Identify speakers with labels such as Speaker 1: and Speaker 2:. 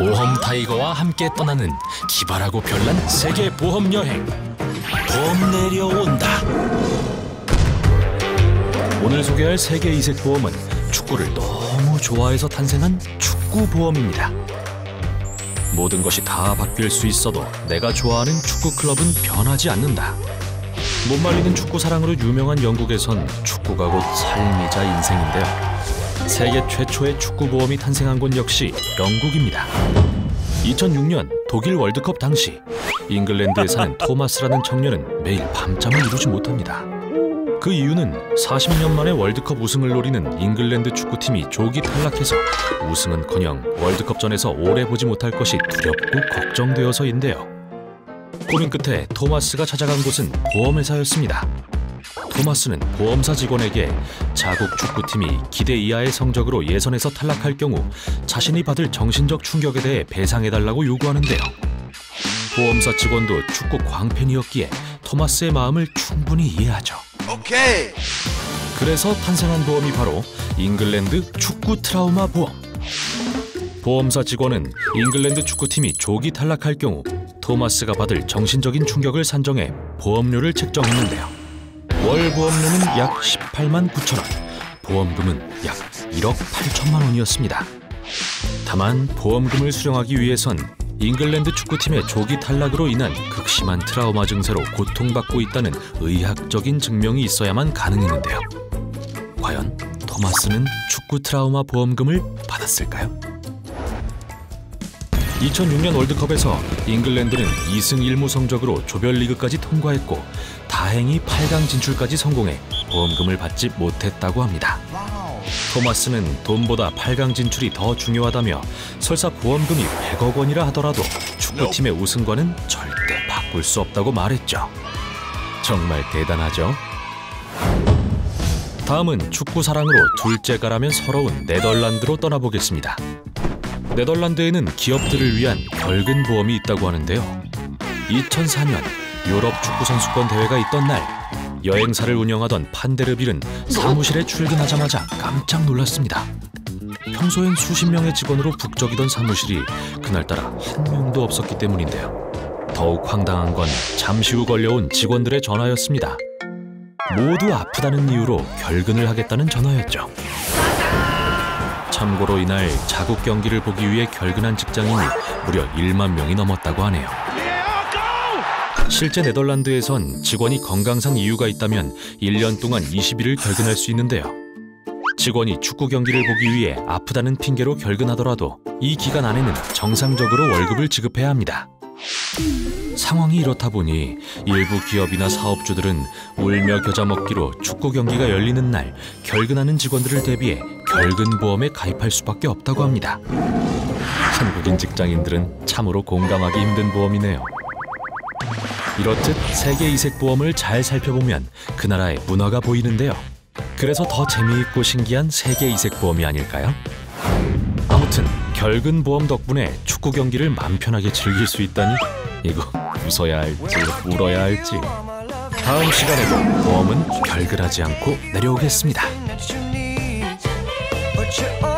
Speaker 1: 보험 타이거와 함께 떠나는 기발하고 별난 세계 보험 여행. 보험 내려온다. 오늘 소개할 세계 이색 보험은 축구를 너무 좋아해서 탄생한 축구 보험입니다. 모든 것이 다 바뀔 수 있어도 내가 좋아하는 축구 클럽은 변하지 않는다. 못 말리는 축구 사랑으로 유명한 영국에선 축구가 곧 삶이자 인생인데요. 세계 최초의 축구 보험이 탄생한 곳 역시 영국입니다. 2006년 독일 월드컵 당시 잉글랜드에 사는 토마스라는 청년은 매일 밤잠을 이루지 못합니다. 그 이유는 40년 만에 월드컵 우승을 노리는 잉글랜드 축구팀이 조기 탈락해서 우승은커녕 월드컵전에서 오래 보지 못할 것이 두렵고 걱정되어서인데요. 고민 끝에 토마스가 찾아간 곳은 보험회사였습니다. 토마스는 보험사 직원에게 자국 축구팀이 기대 이하의 성적으로 예선에서 탈락할 경우 자신이 받을 정신적 충격에 대해 배상해달라고 요구하는데요. 보험사 직원도 축구 광팬이었기에 토마스의 마음을 충분히 이해하죠. 오케이. 그래서 탄생한 보험이 바로 잉글랜드 축구 트라우마 보험. 보험사 직원은 잉글랜드 축구팀이 조기 탈락할 경우 토마스가 받을 정신적인 충격을 산정해 보험료를 책정했는데요. 월 보험료는 약 18만 9천 원, 보험금은 약 1억 8천만 원이었습니다. 다만 보험금을 수령하기 위해선 잉글랜드 축구팀의 조기 탈락으로 인한 극심한 트라우마 증세로 고통받고 있다는 의학적인 증명이 있어야만 가능했는데요. 과연 토마스는 축구 트라우마 보험금을 받았을까요? 2006년 월드컵에서 잉글랜드는 2승 1무 성적으로 조별리그까지 통과했고 다행히 8강 진출까지 성공해 보험금을 받지 못했다고 합니다. 토마스는 돈보다 8강 진출이 더 중요하다며 설사 보험금이 100억 원이라 하더라도 축구팀의 우승과는 절대 바꿀 수 없다고 말했죠. 정말 대단하죠? 다음은 축구 사랑으로 둘째가라면 서러운 네덜란드로 떠나보겠습니다. 네덜란드에는 기업들을 위한 결근 보험이 있다고 하는데요. 2004년 유럽 축구 선수권 대회가 있던 날 여행사를 운영하던 판데르빌은 사무실에 출근하자마자 깜짝 놀랐습니다. 평소엔 수십 명의 직원으로 북적이던 사무실이 그날따라 한 명도 없었기 때문인데요. 더욱 황당한 건 잠시 후 걸려온 직원들의 전화였습니다. 모두 아프다는 이유로 결근을 하겠다는 전화였죠. 참고로 이날 자국 경기를 보기 위해 결근한 직장인이 무려 1만 명이 넘었다고 하네요. 실제 네덜란드에선 직원이 건강상 이유가 있다면 1년 동안 20일을 결근할 수 있는데요. 직원이 축구 경기를 보기 위해 아프다는 핑계로 결근하더라도 이 기간 안에는 정상적으로 월급을 지급해야 합니다. 상황이 이렇다 보니 일부 기업이나 사업주들은 울며 겨자 먹기로 축구 경기가 열리는 날 결근하는 직원들을 대비해 결근보험에 가입할 수밖에 없다고 합니다. 한국인 직장인들은 참으로 공감하기 힘든 보험이네요. 이렇듯 세계 이색 보험을 잘 살펴보면 그 나라의 문화가 보이는데요. 그래서 더 재미있고 신기한 세계 이색 보험이 아닐까요? 아무튼 결근 보험 덕분에 축구 경기를 맘 편하게 즐길 수 있다니 이거 웃어야 할지 울어야 할지. 다음 시간에도 보험은 결근하지 않고 내려오겠습니다.